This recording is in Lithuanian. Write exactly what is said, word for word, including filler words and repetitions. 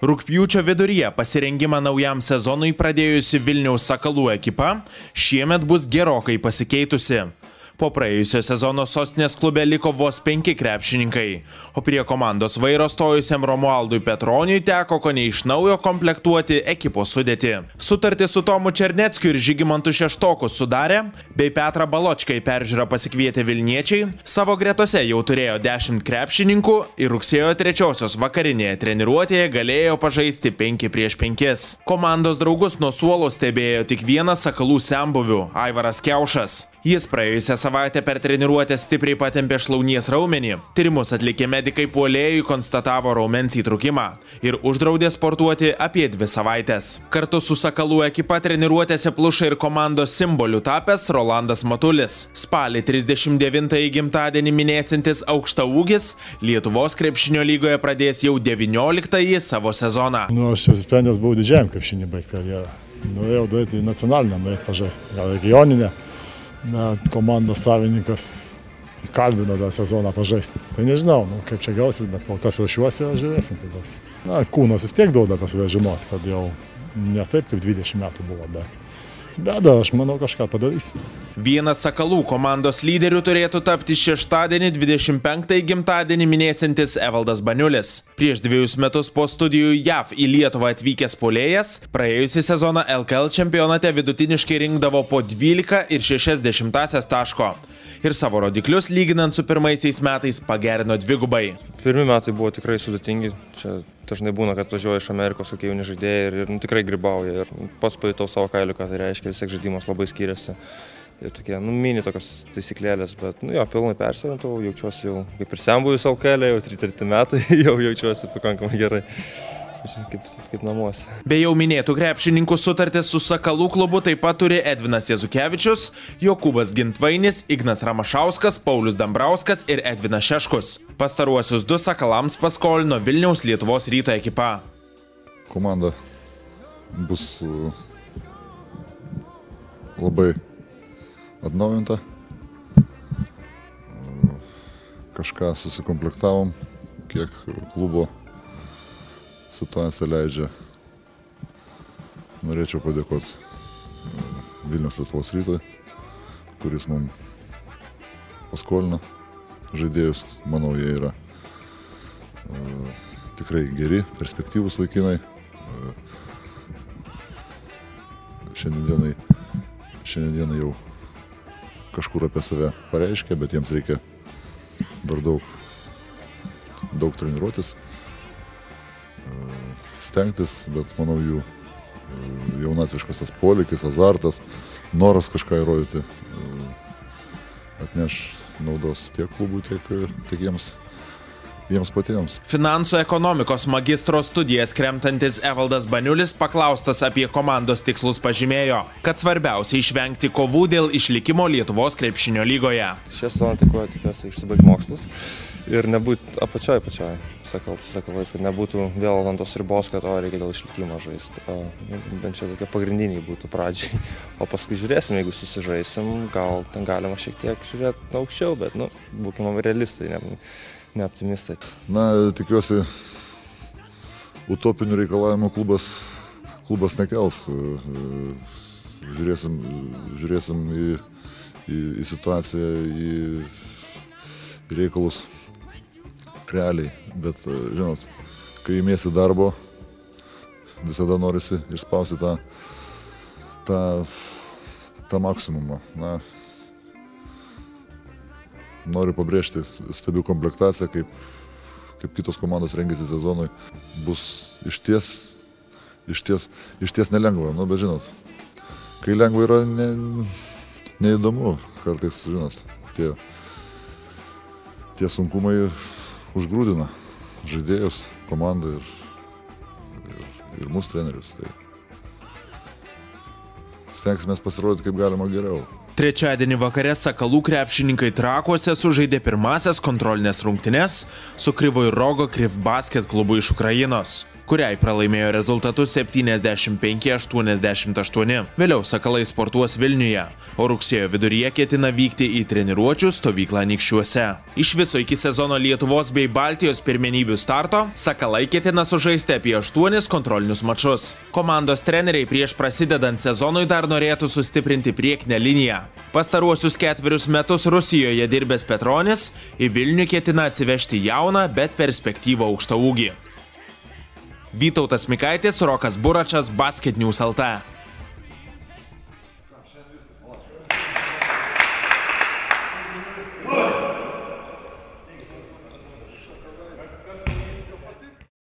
Rugpjūčio viduryje pasirengimą naujam sezonui pradėjusi Vilniaus Sakalų ekipa šiemet bus gerokai pasikeitusi. Po praėjusio sezono sostinės klube liko vos penki krepšininkai, o prie komandos vairo stojusiam Romualdui Petroniui teko kone iš naujo komplektuoti ekipos sudėtį. Sutartį su Tomu Černeckiu ir Žygimantu Šeštoku sudarė, bei Petrą Baločką į peržiūrą pasikvietė vilniečiai, savo gretose jau turėjo dešimt krepšininkų ir rugsėjo trečiosios vakarinėje treniruotėje galėjo pažaisti penki prieš penkis. Komandos draugus nuo suolo stebėjo tik vienas Sakalų senbuvių – Aivaras Kiaušas. Jis praėjusią savaitę per treniruotę stipriai patempė šlaunies raumenį. Tyrimus atlikę medikai puolėjui konstatavo raumens įtrūkimą ir uždraudė sportuoti apie dvi savaitės. Kartu su Sakalų ekipa treniruotėse pluša ir komandos simboliu tapęs Rolandas Matulis. Spalį trisdešimt devintąjį gimtadienį minėsintis aukštaūgis Lietuvos krepšinio lygoje pradės jau devynioliktąjį savo sezoną. Nu, aš sprendęs buvau didžiajam krepšinį baigti, kad norėjau daryti į nacionalinę, norėti pažaisti, gal regioninę. Bet komandos savininkas kalbino tą sezoną pažaisti. Tai nežinau, nu, kaip čia gausis, bet kol kas ruošiuosi, žiūrėsim, kaip gausis. Na, kūnas vis tiek duoda pas save žinoti, kad jau ne taip kaip dvidešimt metų buvo, bet, bet aš manau kažką padarysiu. Vienas Sakalų komandos lyderių turėtų tapti šeštadienį dvidešimt penktąjį gimtadienį minėsintis Evaldas Baniulis. Prieš dviejus metus po studijų J A V į Lietuvą atvykęs puolėjas, praėjusį sezoną L K L čempionate vidutiniškai rinkdavo po dvylika ir šešias dešimtąsias taško. Ir savo rodiklius, lyginant su pirmaisiais metais, pagerino dvigubai. Pirmi metai buvo tikrai sudėtingi. Čia dažnai būna, kad važiuoja iš Amerikos kokie jauni žaidėjai ir, ir nu, tikrai grybauja. Ir pats pajutau savo kailiu, ką tai reiškia, vis tiek žaidimas labai skiriasi. Ir tokie, nu, mini tokios taisyklėlės, bet, nu, jo, pilnai persiorientavau, jaučiuosi jau kaip ir senbuvis L K L, jau treti metai, jau jaučiuosi pakankamai gerai. Kaip, kaip namuose. Be jau minėtų krepšininkų sutartis su Sakalų klubu taip pat turi Edvinas Jezukevičius, Jokūbas Gintvainis, Ignas Ramašauskas, Paulius Dambrauskas ir Edvinas Šeškus. Pastaruosius du Sakalams paskolino Vilniaus Lietuvos Ryto ekipa. Komanda bus labai atnaujinta. Kažką susikomplektavom, kiek klubo situacija leidžia. Norėčiau padėkoti Vilniaus Lietuvos Rytui, kuris mums paskolino žaidėjus. Manau, jie yra uh, tikrai geri, perspektyvūs vaikinai. Uh, šiandienai, šiandienai jau kažkur apie save pareiškia, bet jiems reikia dar daug, daug treniruotis. Stengtis, bet manau jų jaunatviškas tas polikis, azartas, noras kažką įrodyti atneš naudos tiek klubui, tiek, tiek jiems, jiems patiems. Finansų ekonomikos magistro studijas kremtantis Evaldas Baniulis paklaustas apie komandos tikslus pažymėjo, kad svarbiausia išvengti kovų dėl išlikimo Lietuvos krepšinio lygoje. Šią sezoną tikuoju, tikiuosi išsibaigti mokslus ir nebūti apačioj pačioj Sakalais, kad nebūtų vėl ant tos ribos, kad o reikia dėl išlikimo žaisti. O, bent čia tokie pagrindiniai būtų pradžiai. O paskui žiūrėsim, jeigu susižaisim, gal ten galima šiek tiek žiūrėti aukščiau, bet, nu, būkime realistai, ne, ne optimistai. Na, tikiuosi, utopinių reikalavimų klubas, klubas nekels. Žiūrėsim, žiūrėsim į, į, į situaciją, į reikalus realiai, bet, žinot, kai įmėsi darbo, visada norisi išspausti tą, tą, tą maksimumą. Na, noriu pabrėžti, stebiu komplektaciją, kaip, kaip kitos komandos rengiasi sezonui. Bus išties, išties, išties nelengva, nu, bet žinot, kai lengva yra ne, neįdomu, kartais, žinot, tie, tie sunkumai užgrūdina žaidėjus, komandą ir, ir, ir mūsų trenerius. Tai stengsime pasirodyti kaip galima geriau. Trečiadienį vakare Sakalų krepšininkai Trakuose sužaidė pirmasias kontrolinės rungtynes su Kryvojo Rogo Kryv Basket klubu iš Ukrainos. kuriai pralaimėjo rezultatus septyniasdešimt penki aštuoniasdešimt aštuoni. Vėliau Sakalai sportuos Vilniuje, o rugsėjo viduryje ketina vykti į treniruočių stovyklą Anykščiuose. Iš viso iki sezono Lietuvos bei Baltijos pirmenybių starto Sakalai ketina sužaisti apie aštuonis kontrolinius mačus. Komandos treneriai prieš prasidedant sezonui dar norėtų sustiprinti priekinę liniją. Pastaruosius ketverius metus Rusijoje dirbęs Petronis į Vilnių ketina atsivežti jauną, bet perspektyvą aukštaūgį. Vytautas Mikaitis, Rokas Buračas, Basket News L T.